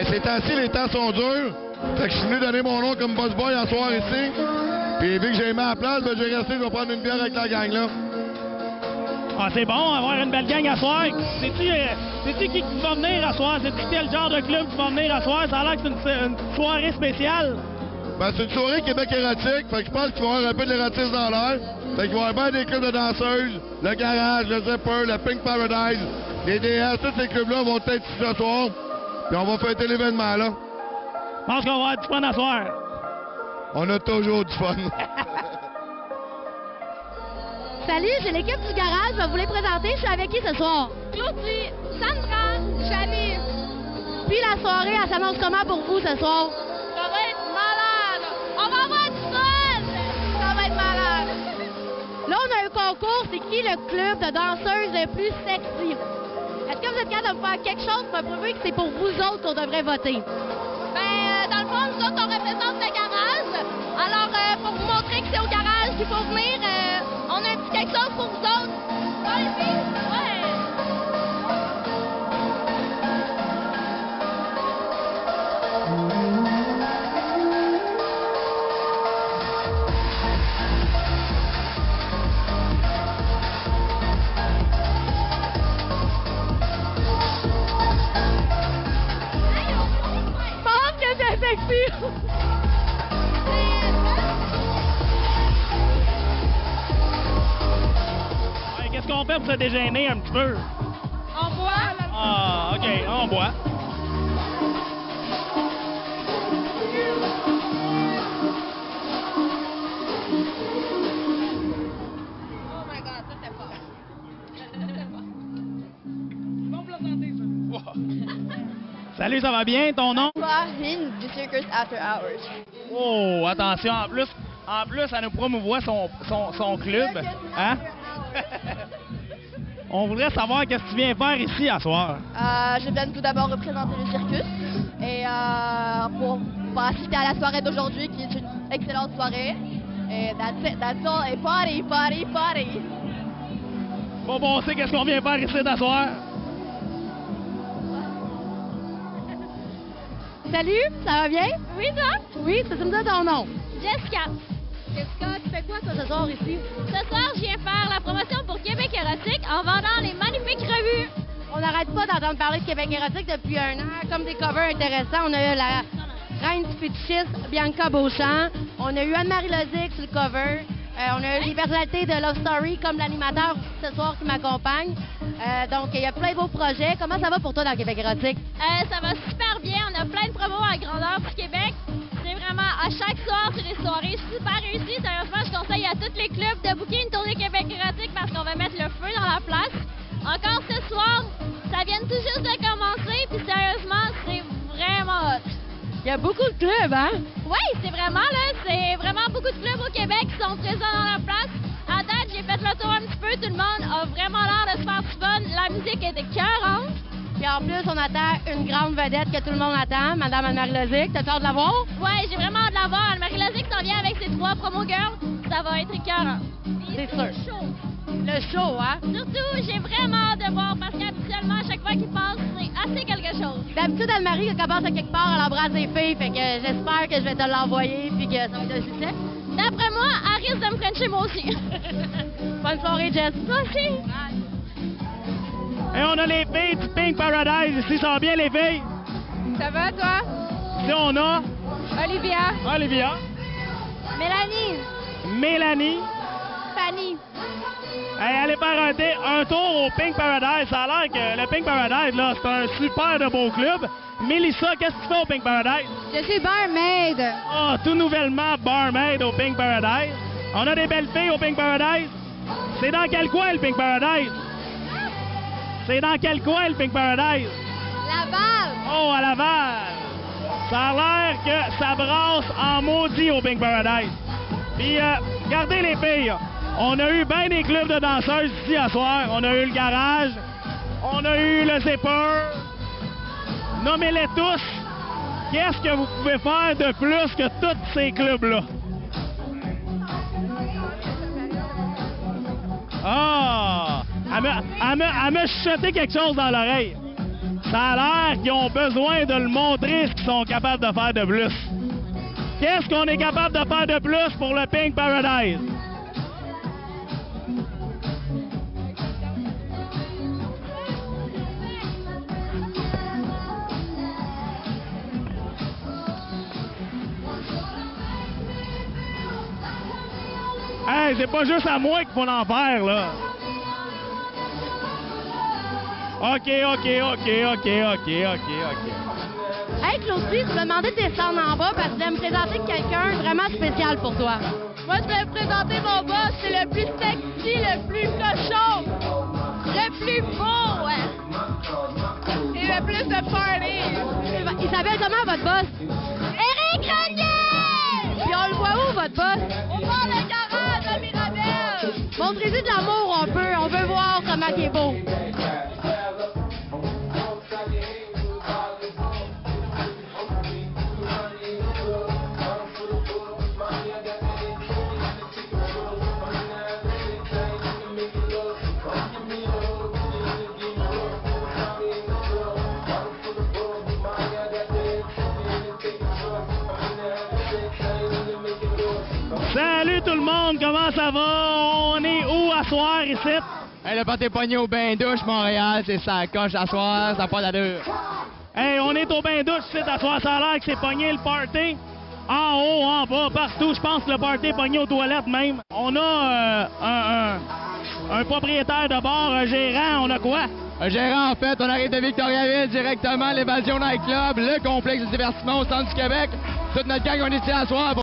Ben, ces temps-ci, les temps sont durs. Fait que je suis venu donner mon nom comme boss boy en soir ici. Puis vu que j'ai mis à la place, ben, j'ai resté, je vais prendre une bière avec la gang, là. Ah, c'est bon, avoir une belle gang à soir. Sais-tu qui va venir à soir? C'est-tu quel genre de club qui va venir à soir? Ça a l'air que c'est une soirée spéciale. Ben, c'est une soirée Québec érotique. Fait que je pense qu'il va y avoir un peu de l'érotisme dans l'air. Fait qu'il va y avoir bien des clubs de danseuses, le Garage, le Zipper, le Pink Paradise, les DS, tous ces clubs-là vont être ici ce soir. Puis on va fêter l'événement, là. Je pense qu'on va avoir du fun à soir. On a toujours du fun. Salut, j'ai l'équipe du Garage. Je vais vous les présenter. Je suis avec qui ce soir? Claudie, Sandra, Chani. Puis la soirée, elle s'annonce comment pour vous ce soir? Ça va être malade. On va avoir du fun. Ça va être malade. Là, on a un concours. C'est qui le club de danseuses le plus sexy? Est-ce que vous êtes capable de me faire quelque chose pour me prouver que c'est pour vous autres qu'on devrait voter? Ben, dans le fond, nous autres, on représente le Garage. Alors, pour vous montrer que c'est au Garage qu'il faut venir, on a un petit quelque chose pour vous autres. Dans les filles? Ouais. Pense que c'est sexy! Ouais, qu'est-ce qu'on fait pour se dégêner un petit peu? On boit. Ah, OK, on boit. Oh my God, ça c'est fort. Bon pour la santé, ça. Salut, ça va bien? Ton nom? Hine du Circus After Hours. Oh, attention, en plus, elle nous promouvoit son club. Hein? On voudrait savoir qu'est-ce que tu viens faire ici à soir. Je viens tout d'abord représenter le circus et pour assister à la soirée d'aujourd'hui qui est une excellente soirée. Et that's all. Et party, party, party. Bon, on sait qu'est-ce qu'on vient faire ici à soir. Salut, ça va bien? Oui, toi? Oui, tu me dire ton nom? Jessica. Jessica, tu fais quoi toi ce soir ici? Ce soir, je viens faire la promotion pour Québec Érotique en vendant les magnifiques revues. On n'arrête pas d'entendre parler de Québec érotique depuis un an, comme des covers intéressants. On a eu la reine du fétichiste, Bianca Beauchamp. On a eu Anne-Marie Lozic sur le cover. On a eu les personnalités de Love Story comme l'animateur ce soir qui m'accompagne. Donc, il y a plein de beaux projets. Comment ça va pour toi dans Québec érotique? Ça va super bien. On a plein de promos à grandeur pour Québec. C'est vraiment, à chaque soir, c'est des soirées super réussies. Sérieusement, je conseille à tous les clubs de booker une tournée Québec érotique parce qu'on va mettre le feu dans la place. Encore ce soir, ça vient tout juste de commencer. Puis sérieusement, c'est vraiment hot. Il y a beaucoup de clubs, hein? Oui, c'est vraiment beaucoup de clubs au Québec qui sont présents dans la place. À date, j'ai fait le tour un petit peu. Tout le monde a vraiment l'air de se faire du fun. La musique est écœurante. Puis en plus, on attend une grande vedette que tout le monde attend, Madame Anne-Marie Lozic. T'as hâte de la voir? Ouais, j'ai vraiment hâte de la voir. Anne-Marie Lozic s'en vient avec ses 3 promo girls. Ça va être écœurant. C'est sûr. Le show, hein? Surtout, j'ai vraiment hâte de voir parce qu'habituellement, à chaque fois qu'il passe, c'est assez quelque chose. D'habitude, Anne-Marie, quand elle passe à quelque part, elle embrasse les filles. Fait que j'espère que je vais te l'envoyer puis que ça va être un succès. D'après moi, elle risque de me frencher moi aussi. Bonne soirée, Jess. Toi aussi. Et on a les filles du Pink Paradise ici. Ça va bien, les filles? Ça va, toi? Ici, on a Olivia. Mélanie. Fanny. Hey, allez faire un tour au Pink Paradise. Ça a l'air que le Pink Paradise, là, c'est un super de beau club. Mélissa, qu'est-ce que tu fais au Pink Paradise? Je suis barmaid. Ah, tout nouvellement barmaid au Pink Paradise. On a des belles filles au Pink Paradise. C'est dans quel coin, le Pink Paradise? C'est dans quel coin, le Pink Paradise? Laval. Oh, à Laval. Ça a l'air que ça brasse en maudit au Pink Paradise. Puis, regardez les filles. On a eu bien des clubs de danseuses ici à soir. On a eu le Garage. On a eu le Zipper. Nommez-les tous. Qu'est-ce que vous pouvez faire de plus que tous ces clubs-là? Ah! Elle m'a chuchoté quelque chose dans l'oreille. Ça a l'air qu'ils ont besoin de le montrer ce qu'ils sont capables de faire de plus. Qu'est-ce qu'on est capable de faire de plus pour le Pink Paradise? Hey, c'est pas juste à moi qu'il faut en faire, là. OK. Hey, Claudie, je me demandais de descendre en bas parce que je voulais me présenter quelqu'un vraiment spécial pour toi. Moi, je vais présenter mon boss. C'est le plus sexy, le plus cochon, le plus beau, et le plus de party. Il s'appelle comment, votre boss? Éric Grenier! Puis on le voit où, votre boss? Au bord de garage à Mirabel! Montrez-lui de l'amour, on veut voir comment il est beau. Salut tout le monde, comment ça va? On est où à soir ici? Hey, le party pogné au bain douche Montréal, c'est ça coche à soir, ça n'a pas d'allure. Hey, on est au bain douche ici à soir, ça a l'air que c'est pogné le party. En haut, en bas, partout, je pense que le party est pogné aux toilettes même. On a un propriétaire de bar, un gérant, on a quoi? Un gérant, en fait, on arrive de Victoriaville directement, l'Évasion Night Club, le complexe de divertissement au centre du Québec. Toute notre gang, on est ici à soir.